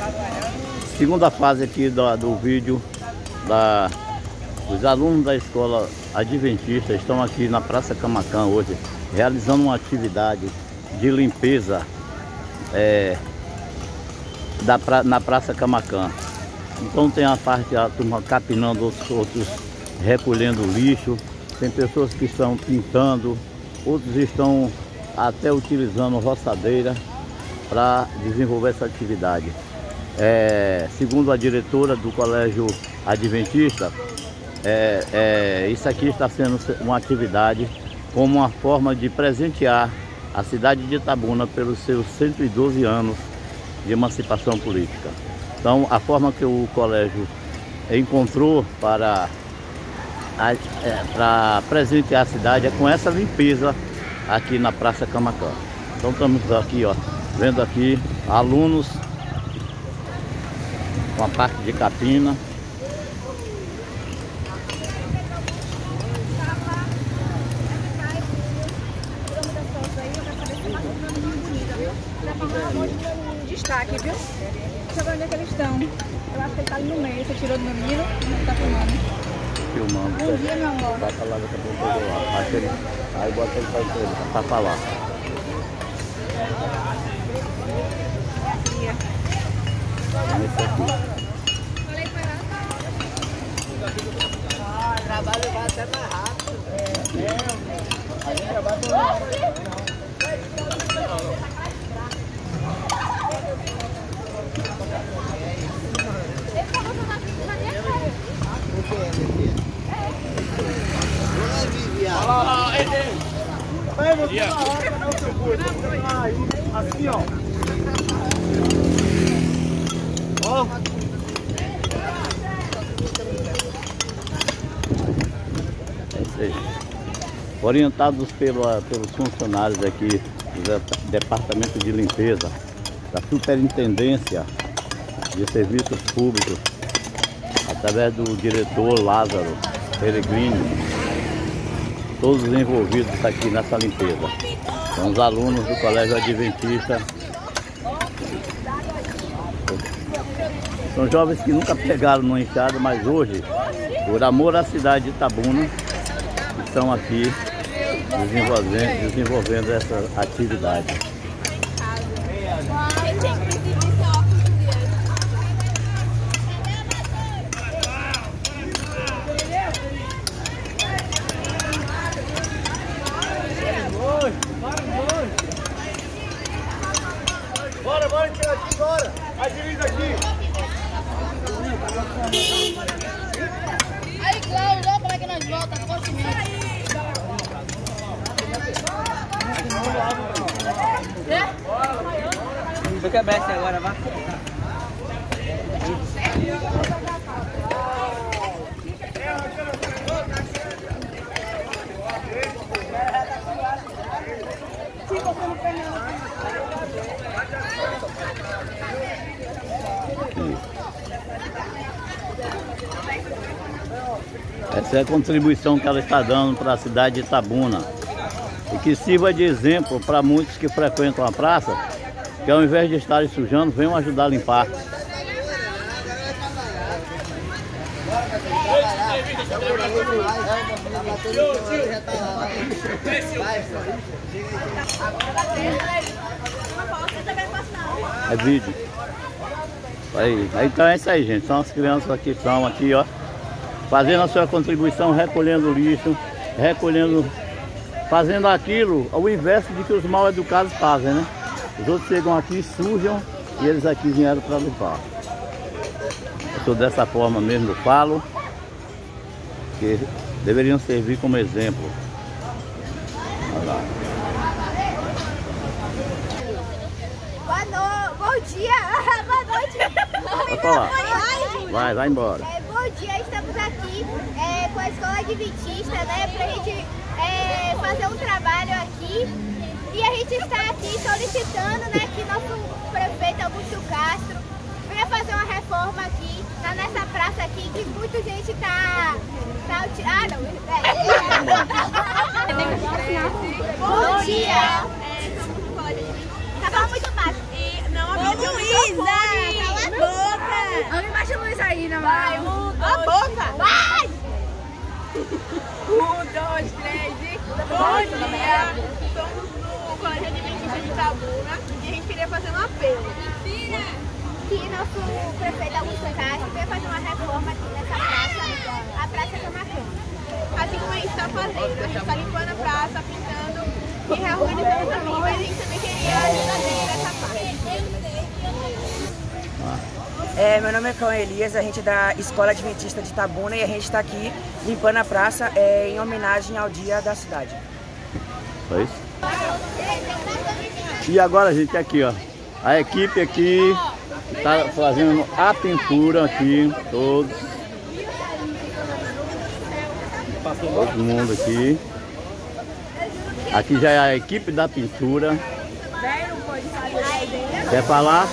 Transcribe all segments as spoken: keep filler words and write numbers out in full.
segunda fase aqui do, do vídeo da, os alunos da escola adventista estão aqui na Praça Camaquã hoje, realizando uma atividade de limpeza é, da pra, na Praça Camaquã. Então tem a parte da turma capinando, outros, outros recolhendo lixo, tem pessoas que estão pintando, outros estão até utilizando roçadeira para desenvolver essa atividade. É, segundo a diretora do Colégio Adventista, é, é, isso aqui está sendo uma atividade como uma forma de presentear a cidade de Itabuna pelos seus cento e doze anos de emancipação política. Então, a forma que o colégio encontrou para, é, para presentear a cidade é com essa limpeza aqui na Praça Camaquã. Então, estamos aqui, ó, vendo aqui alunos com a parte de capina. Um destaque, viu? Deixa eu ver onde é que eles estão. Eu acho que ele tá ali no meio. Você tirou do meu menino? Tá filmando. Filmando. Bom dia, meu amor. Bota lá, daqui a pouco eu lá. Ele, aí bota ele pra entrevista, pra falar. Esse aqui. Falei pra ela. Ah, o trabalho vai até mais rápido. É, é. A gente trabalha com... Assim, ó. Ó. É isso aí. Orientados pelo, pelos funcionários aqui do Departamento de Limpeza, da Superintendência de Serviços Públicos, através do diretor Lázaro Peregrino, todos os envolvidos aqui nessa limpeza. São os alunos do Colégio Adventista. São jovens que nunca pegaram numa enxada, mas hoje, por amor à cidade de Itabuna, estão aqui desenvolvendo, desenvolvendo essa atividade. Bora, bora, tira aqui, bora! Agiliza aqui! Aí, Cláudio, olha como é que nós voltamos, fortemente. Você quer mestre agora, vai? Essa é a contribuição que ela está dando para a cidade de Itabuna e que sirva de exemplo para muitos que frequentam a praça, que ao invés de estarem sujando, venham ajudar a limpar. É vídeo. Aí, aí, então é isso aí, gente. São as crianças que estão aqui, ó, fazendo a sua contribuição, recolhendo lixo, recolhendo, fazendo aquilo ao inverso de que os mal educados fazem, né? Os outros chegam aqui, sujam e eles aqui vieram para limpar. Eu sou dessa forma mesmo, eu falo, que deveriam servir como exemplo. Olha lá. Boa noite, bom dia, boa noite. Vai falar. Vai, vai embora. É, bom dia, estamos aqui é, com a Escola Adventista, né, pra gente é, fazer um trabalho aqui. E a gente está aqui solicitando, né, que nosso prefeito Augusto Castro venha fazer uma reforma aqui, tá nessa praça aqui, que muita gente tá... tá ah, não, é. Bom dia! É, como pode? Tá falando muito baixo. E não, a minha Luísa! Bom dia! Estamos no Colégio Adventista de Itabuna e a gente queria fazer um apelo. Que nosso prefeito Augusto Castro veio fazer uma reforma aqui nessa praça, a Praça Camacan. Assim como a gente está fazendo, a gente está limpando a praça, pintando e reorganizando também, mas a gente também queria a ajuda dele nessa parte. É, meu nome é Cão Elias, a gente é da Escola Adventista de Itabuna e a gente está aqui limpando a praça é, em homenagem ao dia da cidade. Foi isso? E agora, gente, aqui, ó, a equipe aqui está fazendo a pintura aqui, todos. Todo mundo aqui. Aqui já é a equipe da pintura. Quer falar?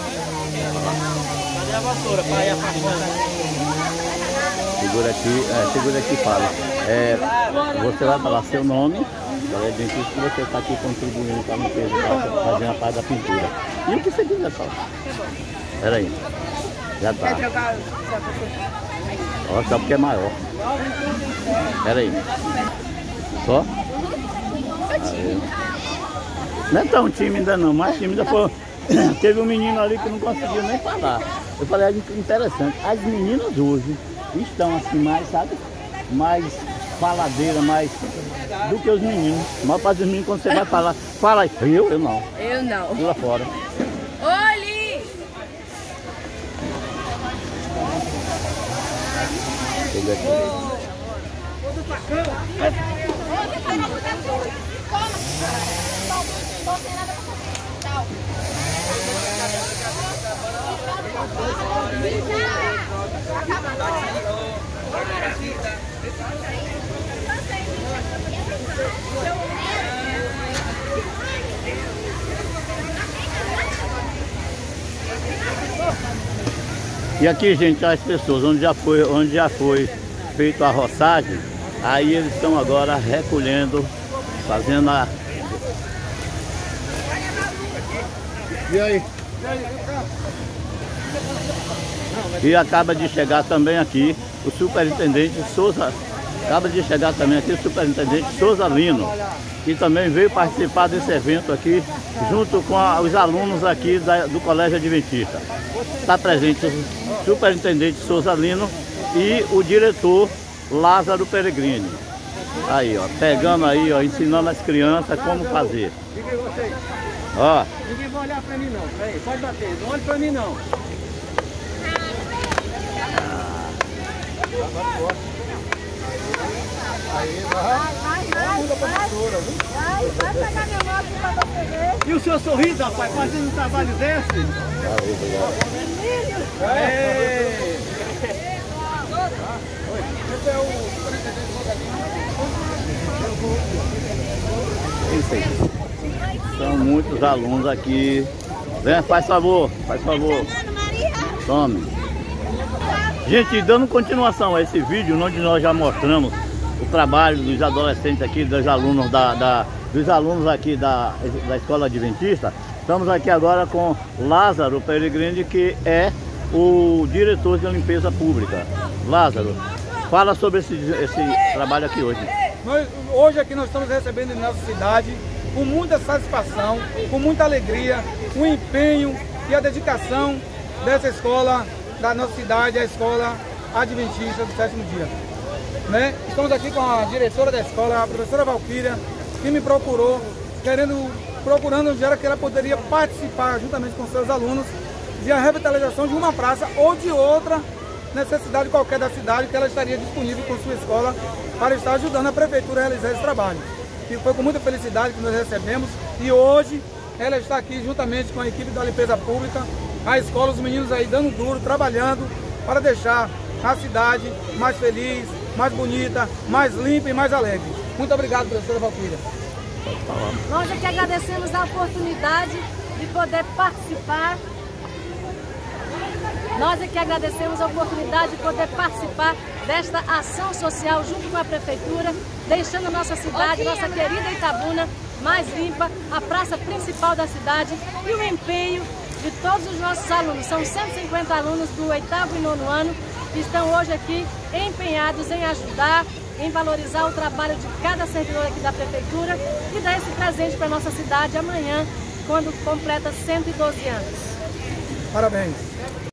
A vassoura para ir afastando. Segura aqui, é, segura aqui e fala. É, você vai falar seu nome, galera, dentista, que você está aqui contribuindo para a limpeza, para fazer a parte da pintura. E o que você quiser, Paulo? Espera aí. Já tá. Ó, só porque é maior. Espera aí. Só? Aí. Não é tão tímida não, mais tímida foi. Teve um menino ali que não conseguiu nem falar. Eu falei, é interessante, as meninas hoje estão assim mais, sabe? Mais faladeira, mais do que os meninos. Mas para os meninos, quando você vai falar, fala aí. Eu? Eu não. Eu não. Pula fora. Olhe! Chega aqui. E aqui, gente, as pessoas onde já foi, onde já foi feito a roçagem, aí eles estão agora recolhendo, fazendo a... E aí? E acaba de chegar também aqui o superintendente Souza, acaba de chegar também aqui o superintendente Souza Lino, que também veio participar desse evento aqui, junto com a, os alunos aqui da, do Colégio Adventista. Está presente o superintendente Souza Lino e o diretor Lázaro Peregrini. Aí, ó, pegando aí, ó, ensinando as crianças como fazer. Ó. Ninguém vai olhar pra mim não, peraí, pode bater, não olhe pra mim não. Aí, vai. Vai, vai, vai. Vai pegar meu moto pra você ver. E o seu sorriso, rapaz, fazendo um trabalho desse? Ei! Esse é o Isso aí. São muitos alunos aqui. Vem, faz favor, faz favor. Tome. Gente, dando continuação a esse vídeo, onde nós já mostramos o trabalho dos adolescentes aqui, dos alunos da, da dos alunos aqui da, da Escola Adventista. Estamos aqui agora com Lázaro Peregrini, que é o diretor de limpeza pública. Lázaro, fala sobre esse, esse trabalho aqui hoje. Nós, hoje aqui nós estamos recebendo em nossa cidade com muita satisfação, com muita alegria, o empenho e a dedicação dessa escola, da nossa cidade, a Escola Adventista do Sétimo Dia. Né? Estamos aqui com a diretora da escola, a professora Valquíria, que me procurou, querendo, procurando onde era que ela poderia participar, juntamente com seus alunos, de a revitalização de uma praça ou de outra necessidade qualquer da cidade, que ela estaria disponível com sua escola para estar ajudando a prefeitura a realizar esse trabalho. E foi com muita felicidade que nós recebemos, e hoje ela está aqui juntamente com a equipe da limpeza pública, a escola, os meninos aí dando duro, trabalhando para deixar a cidade mais feliz, mais bonita, mais limpa e mais alegre. Muito obrigado, professora Valquíria. Nós aqui agradecemos a oportunidade de poder participar. Nós aqui agradecemos a oportunidade de poder participar desta ação social junto com a prefeitura, deixando a nossa cidade, nossa querida Itabuna, mais limpa, a praça principal da cidade e o empenho de todos os nossos alunos. São cento e cinquenta alunos do oitavo e nono ano que estão hoje aqui empenhados em ajudar, em valorizar o trabalho de cada servidor aqui da Prefeitura e dar esse presente para a nossa cidade amanhã, quando completa cento e doze anos. Parabéns.